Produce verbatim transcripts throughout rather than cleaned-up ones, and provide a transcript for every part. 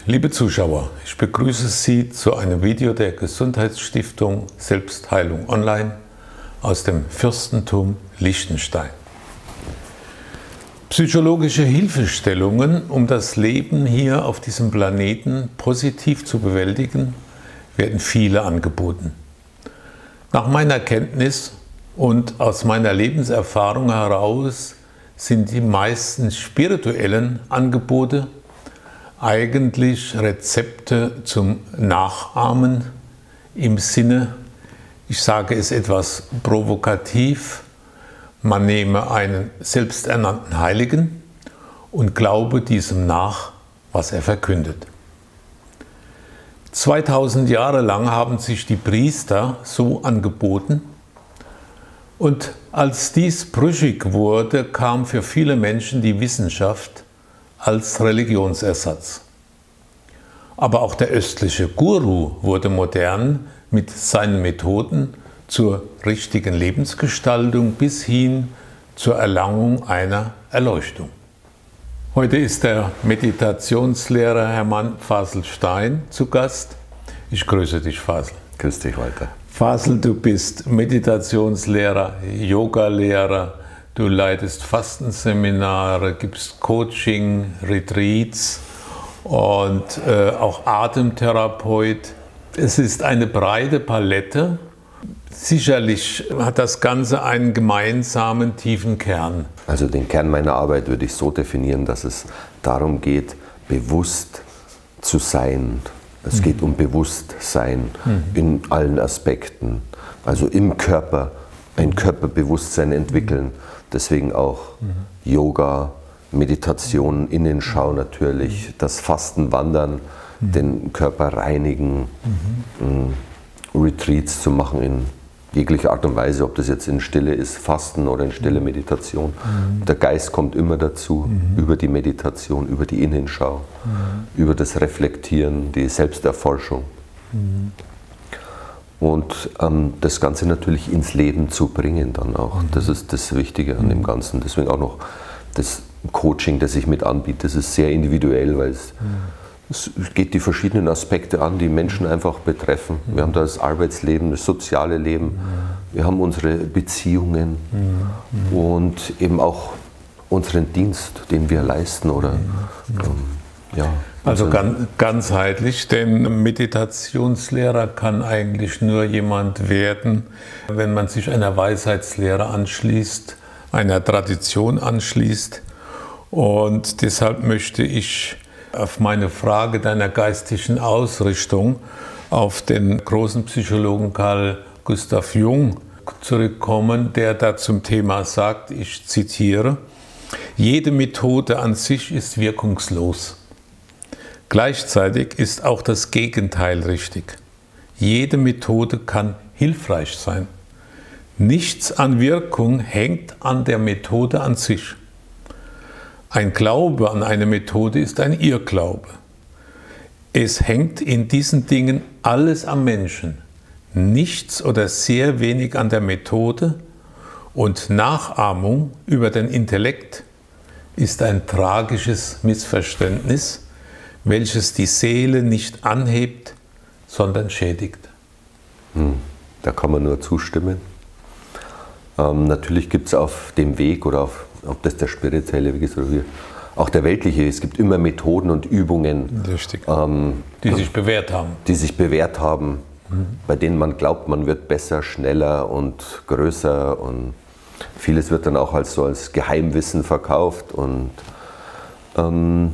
Liebe Zuschauer, ich begrüße Sie zu einem Video der Gesundheitsstiftung Selbstheilung Online aus dem Fürstentum Liechtenstein. Psychologische Hilfestellungen, um das Leben hier auf diesem Planeten positiv zu bewältigen, werden viele angeboten. Nach meiner Kenntnis und aus meiner Lebenserfahrung heraus sind die meisten spirituellen Angebote eigentlich Rezepte zum Nachahmen im Sinne, ich sage es etwas provokativ, man nehme einen selbsternannten Heiligen und glaube diesem nach, was er verkündet. zweitausend Jahre lang haben sich die Priester so angeboten, und als dies brüchig wurde, kam für viele Menschen die Wissenschaft als Religionsersatz. Aber auch der östliche Guru wurde modern mit seinen Methoden zur richtigen Lebensgestaltung bis hin zur Erlangung einer Erleuchtung. Heute ist der Meditationslehrer Hermann Fasel-Stein zu Gast. Ich grüße dich, Fasel. Grüß dich, Walter. Fasel, du bist Meditationslehrer, Yogalehrer, du leitest Fastenseminare, gibst Coaching, Retreats und äh, auch Atemtherapeut. Es ist eine breite Palette. Sicherlich hat das Ganze einen gemeinsamen tiefen Kern. Also den Kern meiner Arbeit würde ich so definieren, dass es darum geht, bewusst zu sein. Es mhm. geht um Bewusstsein mhm. in allen Aspekten. Also im Körper, ein Körperbewusstsein entwickeln. Deswegen auch mhm. Yoga, Meditation, Innenschau natürlich, mhm. das Fasten, Wandern, mhm. den Körper reinigen, mhm. Retreats zu machen in jeglicher Art und Weise, ob das jetzt in Stille ist, Fasten oder in stille Meditation. Mhm. Der Geist kommt immer dazu, mhm. über die Meditation, über die Innenschau, mhm. über das Reflektieren, die Selbsterforschung. Mhm. Und ähm, das Ganze natürlich ins Leben zu bringen dann auch. Mhm. Das ist das Wichtige an mhm. dem Ganzen. Deswegen auch noch das Coaching, das ich mit anbiete, das ist sehr individuell, weil es mhm. Es geht die verschiedenen Aspekte an, die Menschen einfach betreffen. Wir haben das Arbeitsleben, das soziale Leben, wir haben unsere Beziehungen und eben auch unseren Dienst, den wir leisten. Oder, ähm, ja, also ganz, ganzheitlich, denn Meditationslehrer kann eigentlich nur jemand werden, wenn man sich einer Weisheitslehre anschließt, einer Tradition anschließt. Und deshalb möchte ich auf meine Frage deiner geistigen Ausrichtung auf den großen Psychologen Carl Gustav Jung zurückkommen, der da zum Thema sagt, ich zitiere: Jede Methode an sich ist wirkungslos. Gleichzeitig ist auch das Gegenteil richtig. Jede Methode kann hilfreich sein. Nichts an Wirkung hängt an der Methode an sich. Ein Glaube an eine Methode ist ein Irrglaube. Es hängt in diesen Dingen alles am Menschen, nichts oder sehr wenig an der Methode, und Nachahmung über den Intellekt ist ein tragisches Missverständnis, welches die Seele nicht anhebt, sondern schädigt. Hm, da kann man nur zustimmen. Ähm, natürlich gibt es auf dem Weg oder auf ob das der spirituelle Weg ist oder hier, auch der weltliche, es gibt immer Methoden und Übungen, ähm, die sich bewährt haben. Die sich bewährt haben, mhm. bei denen man glaubt, man wird besser, schneller und größer, und vieles wird dann auch als, so als Geheimwissen verkauft. Und ähm,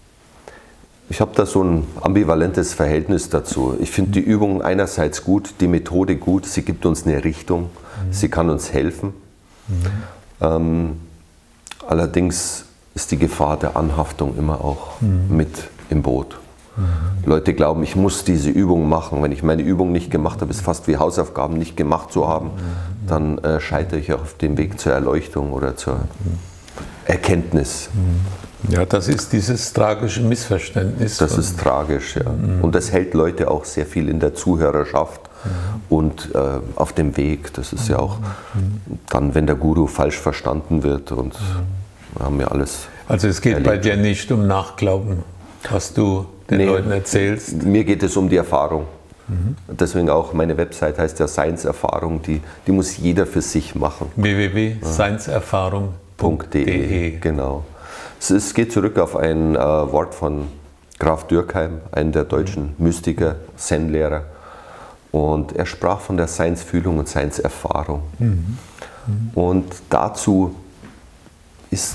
ich habe da so ein ambivalentes Verhältnis dazu. Ich finde die Übung einerseits gut, die Methode gut, sie gibt uns eine Richtung, mhm. sie kann uns helfen. Mhm. Ähm, Allerdings ist die Gefahr der Anhaftung immer auch mhm. mit im Boot. Mhm. Leute glauben, ich muss diese Übung machen. Wenn ich meine Übung nicht gemacht habe, ist fast wie Hausaufgaben nicht gemacht zu haben, mhm. dann äh, scheitere ich auf dem Weg zur Erleuchtung oder zur mhm. Erkenntnis. Mhm. Ja, das ist dieses tragische Missverständnis. Das ist tragisch, ja. Mhm. Und das hält Leute auch sehr viel in der Zuhörerschaft mhm. und äh, auf dem Weg. Das ist ja auch mhm. dann, wenn der Guru falsch verstanden wird, und mhm. wir haben ja alles Also es geht erlebt. Bei dir nicht um Nachglauben, was du den Nee, Leuten erzählst? Mir geht es um die Erfahrung. Mhm. Deswegen auch meine Website heißt ja Seinserfahrung, die, die muss jeder für sich machen. w w w punkt seinserfahrung punkt de. Genau. Es, es geht zurück auf ein äh, Wort von Graf Dürkheim, einem der deutschen Mystiker, Zen-Lehrer. Und er sprach von der Seinsfühlung und Seinserfahrung. Mhm. Mhm. Und dazu ist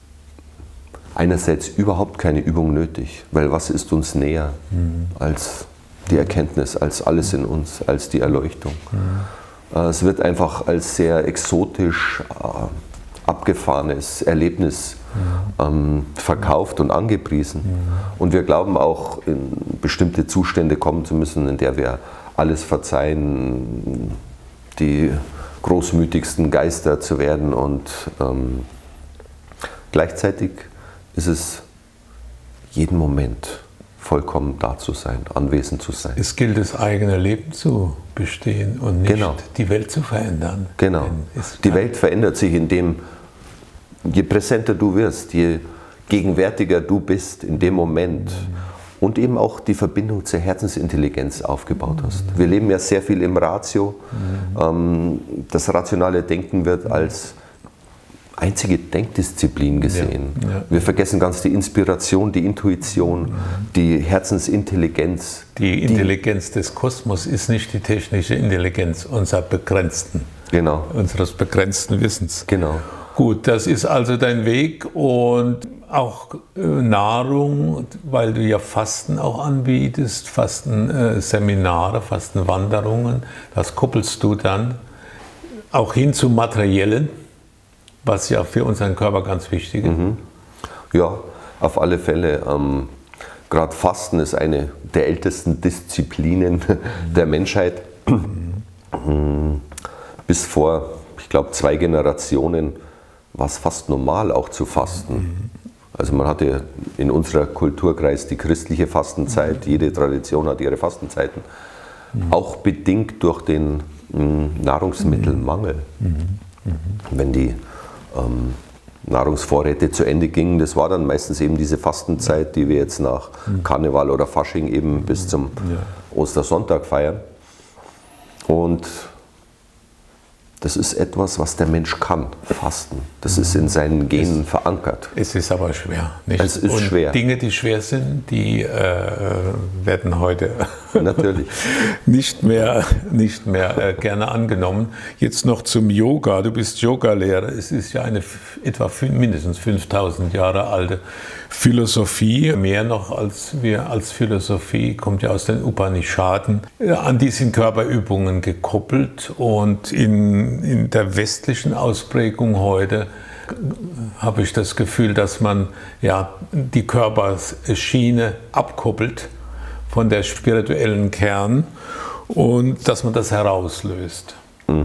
einerseits überhaupt keine Übung nötig, weil was ist uns näher mhm. als die Erkenntnis, als alles in uns, als die Erleuchtung. Mhm. Es wird einfach als sehr exotisch, äh, abgefahrenes Erlebnis mhm. ähm, verkauft und angepriesen. Mhm. Und wir glauben auch, in bestimmte Zustände kommen zu müssen, in der wir alles verzeihen, die großmütigsten Geister zu werden. Und ähm, gleichzeitig ist es jeden Moment vollkommen da zu sein, anwesend zu sein. Es gilt, das eigene Leben zu bestehen und nicht genau. die Welt zu verändern. Genau. Die Welt verändert sich, indem, je präsenter du wirst, je gegenwärtiger du bist in dem Moment mhm. und eben auch die Verbindung zur Herzensintelligenz aufgebaut mhm. hast. Wir leben ja sehr viel im Ratio. Mhm. Das rationale Denken wird als einzige Denkdisziplin gesehen. Ja, ja. Wir vergessen ganz die Inspiration, die Intuition, mhm. die Herzensintelligenz. Die Intelligenz die, des Kosmos ist nicht die technische Intelligenz unserer begrenzten, genau. unseres begrenzten Wissens. Genau. Gut, das ist also dein Weg und auch äh, Nahrung, weil du ja Fasten auch anbietest, Fastenseminare, äh, Fastenwanderungen, das koppelst du dann auch hin zum Materiellen, was ja für unseren Körper ganz wichtig ist. Mhm. Ja, auf alle Fälle. Ähm, Gerade Fasten ist eine der ältesten Disziplinen mhm. der Menschheit. Mhm. Bis vor, ich glaube, zwei Generationen war es fast normal, auch zu fasten. Mhm. Also man hatte in unserer Kulturkreis die christliche Fastenzeit, mhm. jede Tradition hat ihre Fastenzeiten. Mhm. Auch bedingt durch den mh, Nahrungsmittelmangel. Mhm. Mhm. Wenn die Ähm, Nahrungsvorräte zu Ende gingen. Das war dann meistens eben diese Fastenzeit, die wir jetzt nach Karneval oder Fasching eben bis zum ja. Ostersonntag feiern. Und das ist etwas, was der Mensch kann, Fasten. Das ist in seinen Genen es, verankert. Es ist aber schwer. Nicht? Es ist Und schwer. Dinge, die schwer sind, die äh, werden heute Natürlich. nicht mehr, nicht mehr äh, gerne angenommen. Jetzt noch zum Yoga. Du bist Yogalehrer. Es ist ja eine etwa mindestens fünftausend Jahre alte Philosophie. Mehr noch als wir als Philosophie, kommt ja aus den Upanishaden. An die sind Körperübungen gekoppelt und in In der westlichen Ausprägung heute habe ich das Gefühl, dass man ja die Körperschiene abkoppelt von der spirituellen Kern und dass man das herauslöst.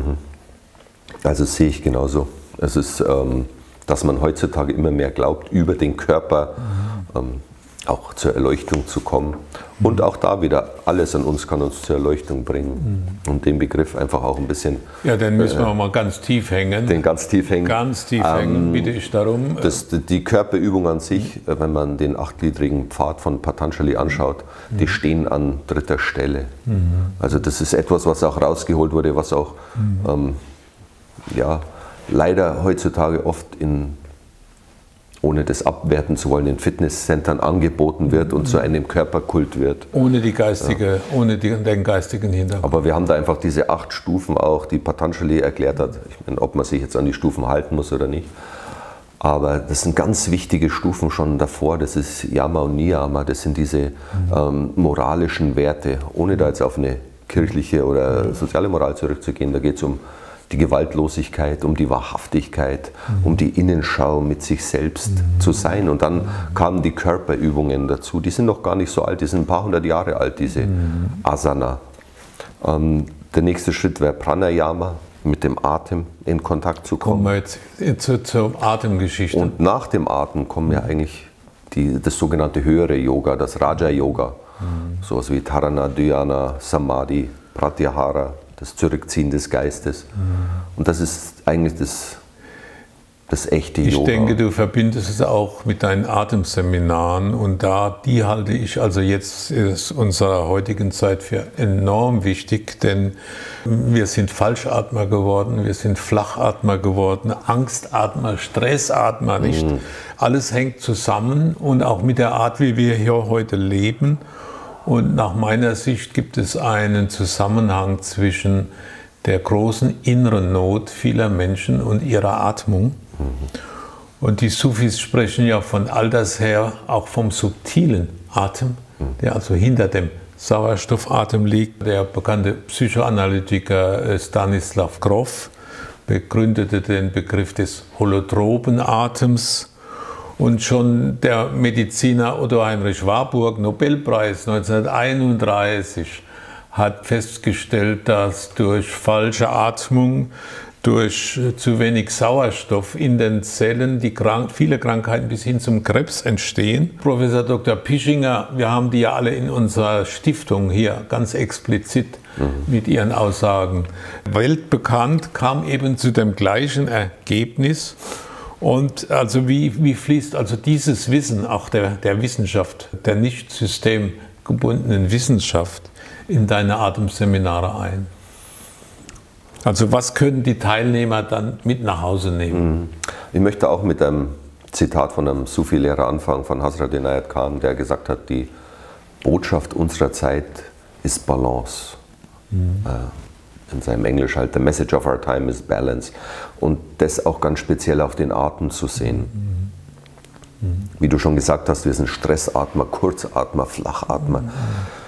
Also das sehe ich genauso. Es ist, ähm, dass man heutzutage immer mehr glaubt, über den Körper ähm, auch zur Erleuchtung zu kommen. Und auch da wieder, alles an uns kann uns zur Erleuchtung bringen. Mhm. Und den Begriff einfach auch ein bisschen... Ja, den müssen wir äh, mal ganz tief hängen. Den ganz tief hängen. Ganz tief ähm, hängen, bitte ich darum. Das, die Körperübung an sich, mhm. wenn man den achtgliedrigen Pfad von Patanjali anschaut, mhm. die stehen an dritter Stelle. Mhm. Also das ist etwas, was auch rausgeholt wurde, was auch mhm. ähm, ja, leider heutzutage oft in... ohne das abwerten zu wollen, in Fitnesscentern angeboten wird und zu einem Körperkult wird. Ohne, die geistige, ja. ohne die, den geistigen Hintergrund. Aber wir haben da einfach diese acht Stufen auch, die Patanjali erklärt hat. Ich meine, ob man sich jetzt an die Stufen halten muss oder nicht. Aber das sind ganz wichtige Stufen schon davor. Das ist Yama und Niyama. Das sind diese mhm. ähm, moralischen Werte. Ohne da jetzt auf eine kirchliche oder soziale Moral zurückzugehen. Da geht es um die Gewaltlosigkeit, um die Wahrhaftigkeit, mhm. um die Innenschau mit sich selbst mhm. zu sein. Und dann kamen die Körperübungen dazu. Die sind noch gar nicht so alt, die sind ein paar hundert Jahre alt, diese mhm. Asana. Ähm, der nächste Schritt wäre Pranayama, mit dem Atem in Kontakt zu kommen. Kommen wir jetzt zur, zur Atemgeschichte. Und nach dem Atem kommen ja eigentlich die, das sogenannte höhere Yoga, das Raja-Yoga. Mhm. Sowas wie Dharana, Dhyana, Samadhi, Pratyahara, das Zurückziehen des Geistes. Mhm. Und das ist eigentlich das das echte Ich Yoga. Ich denke, du verbindest es auch mit deinen Atemseminaren und da, die halte ich also jetzt in unserer heutigen Zeit für enorm wichtig, denn wir sind Falschatmer geworden, wir sind Flachatmer geworden, Angstatmer, Stressatmer, nicht? Mhm. Alles hängt zusammen und auch mit der Art, wie wir hier heute leben. Und nach meiner Sicht gibt es einen Zusammenhang zwischen der großen inneren Not vieler Menschen und ihrer Atmung. Und die Sufis sprechen ja von alters her auch vom subtilen Atem, der also hinter dem Sauerstoffatem liegt. Der bekannte Psychoanalytiker Stanislav Grof begründete den Begriff des holotropen Atems. Und schon der Mediziner Otto Heinrich Warburg, Nobelpreis neunzehnhunderteinunddreißig, hat festgestellt, dass durch falsche Atmung, durch zu wenig Sauerstoff in den Zellen die Krank viele Krankheiten bis hin zum Krebs entstehen. Professor Doktor Pischinger, wir haben die ja alle in unserer Stiftung hier ganz explizit mhm. mit ihren Aussagen weltbekannt, kam eben zu dem gleichen Ergebnis. Und also wie, wie fließt also dieses Wissen, auch der, der Wissenschaft, der nicht systemgebundenen Wissenschaft, in deine Atemseminare ein? Also was können die Teilnehmer dann mit nach Hause nehmen? Ich möchte auch mit einem Zitat von einem Sufi-Lehrer anfangen, von Hazrat Inayat Khan, der gesagt hat, die Botschaft unserer Zeit ist Balance. Mhm. In seinem Englisch halt, the message of our time is balance. Und das auch ganz speziell auf den Atem zu sehen. Mhm. Mhm. Wie du schon gesagt hast, wir sind Stressatmer, Kurzatmer, Flachatmer. Mhm.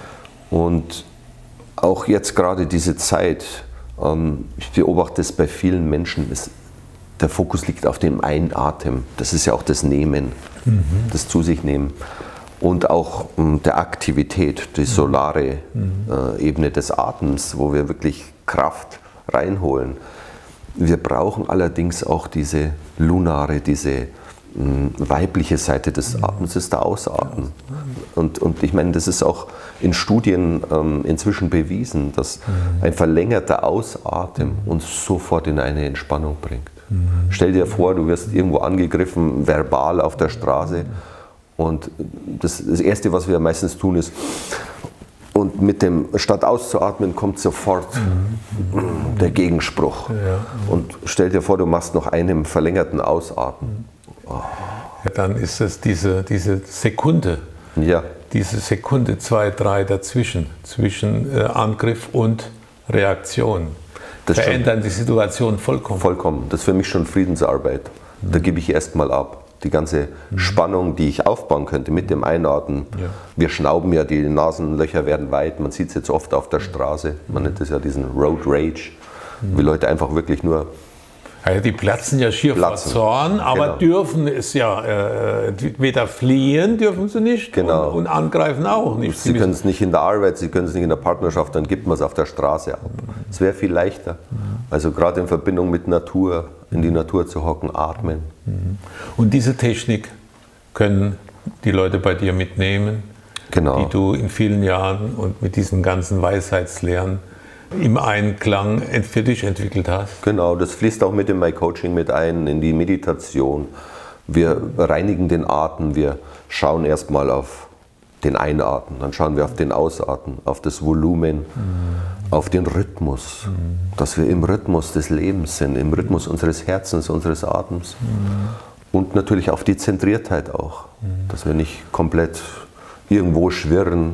Und auch jetzt gerade diese Zeit, ähm, ich beobachte es bei vielen Menschen, ist, der Fokus liegt auf dem Einatmen. Das ist ja auch das Nehmen, mhm. das zu sich nehmen. Und auch ähm, der Aktivität, die solare mhm. äh, Ebene des Atems, wo wir wirklich Kraft reinholen. Wir brauchen allerdings auch diese lunare, diese mh, weibliche Seite des Atems, das ist der Ausatmen. Und, und ich meine, das ist auch in Studien ähm, inzwischen bewiesen, dass ein verlängerter Ausatmen uns sofort in eine Entspannung bringt. Mhm. Stell dir vor, du wirst irgendwo angegriffen, verbal auf der Straße. Und das, das Erste, was wir meistens tun, ist, und mit dem, statt auszuatmen, kommt sofort mhm. der Gegenspruch. Ja. Und stell dir vor, du machst noch einen verlängerten Ausatmen. Oh. Ja, dann ist es diese, diese Sekunde, ja. diese Sekunde, zwei, drei dazwischen, zwischen äh, Angriff und Reaktion. Das verändern schon, die Situation vollkommen. Vollkommen. Das ist für mich schon Friedensarbeit. Mhm. Da gebe ich erstmal ab. Die ganze mhm. Spannung, die ich aufbauen könnte mit dem Einatmen. Ja. Wir schnauben ja, die Nasenlöcher werden weit. Man sieht es jetzt oft auf der Straße. Man nennt es ja diesen Road Rage. Mhm. Wie Leute einfach wirklich nur ja, die platzen ja schier vor Zorn, aber genau. dürfen es ja äh, weder fliehen, dürfen sie nicht, genau. und, und angreifen auch nicht. Sie, sie können es nicht in der Arbeit, sie können es nicht in der Partnerschaft, dann gibt man es auf der Straße ab. Es wäre viel leichter. Also gerade in Verbindung mit Natur, in die Natur zu hocken, atmen. Und diese Technik können die Leute bei dir mitnehmen, genau. die du in vielen Jahren und mit diesen ganzen Weisheitslehren im Einklang für dich entwickelt hast. Genau, das fließt auch mit in mein Coaching mit ein, in die Meditation. Wir reinigen den Atem, wir schauen erstmal auf den Einatmen, dann schauen wir auf den Ausatmen, auf das Volumen, mhm. auf den Rhythmus, mhm. dass wir im Rhythmus des Lebens sind, im Rhythmus unseres Herzens, unseres Atems mhm. und natürlich auf die Zentriertheit auch, mhm. dass wir nicht komplett irgendwo schwirren.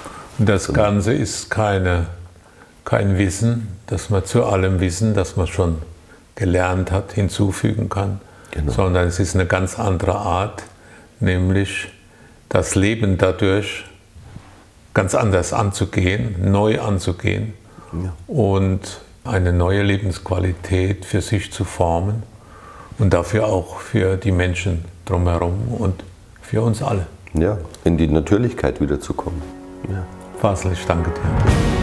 Das Ganze ist keine Kein Wissen, das man zu allem Wissen, das man schon gelernt hat, hinzufügen kann, genau. sondern es ist eine ganz andere Art, nämlich das Leben dadurch ganz anders anzugehen, neu anzugehen ja. und eine neue Lebensqualität für sich zu formen und dafür auch für die Menschen drumherum und für uns alle. Ja, in die Natürlichkeit wiederzukommen. Ja. Fasel, ich danke dir.